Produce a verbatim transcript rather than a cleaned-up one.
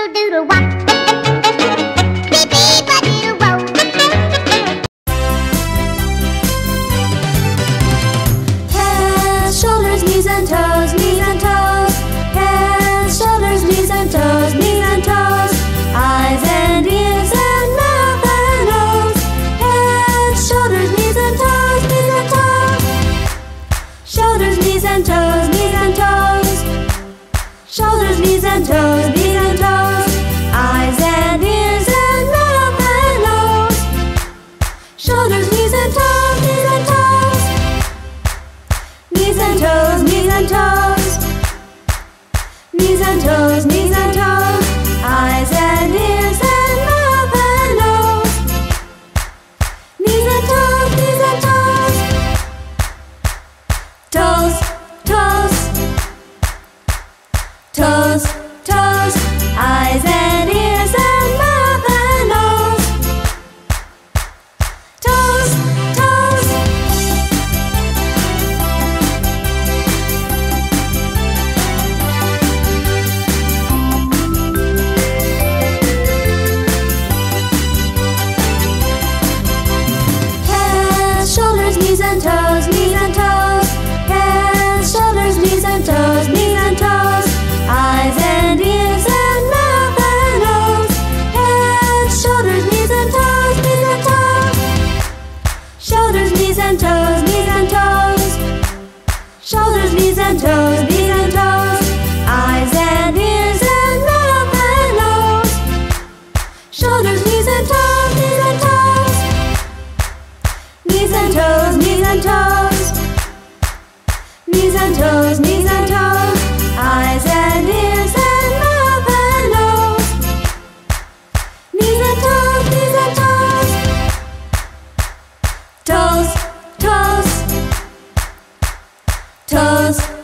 doodle wop. Beep beep a doodle wop. Head, shoulders, knees and toes, knees and toes. Head, shoulders, knees and toes, knees and toes. Eyes and ears and mouth and nose. Head, shoulders, knees and toes, knees and toes. Shoulders, knees and toes, knees and toes. Shoulders, knees and toes, knees and toes. Eyes and ears and mouth and nose. Shoulders, knees and toes, knees and toes. Knees and toes, knees and toes. Knees and toes, knees and toes. Eyes and ears and mouth and nose. Knees and toes, knees and toes. Toes, toes. Toes, toes. Eyes and ears and mouth and nose. Toes, toes. Head, shoulders, knees and toes, knees and toes. Head, shoulders, knees and toes, knees and toes. Eyes and ears and mouth and nose. Head, shoulders, knees and toes, knees and toes. Shoulders, knees and toes, knees and toes. Shoulders, knees and toes, knees and toes. Eyes and ears and mouth and nose. Shoulders, knees and toes, knees and toes. Knees and toes, knees and toes. Knees and toes, knees and toes. Eyes and ears and mouth and nose. Knees and toes, knees and toes. Toes, toes. Toes,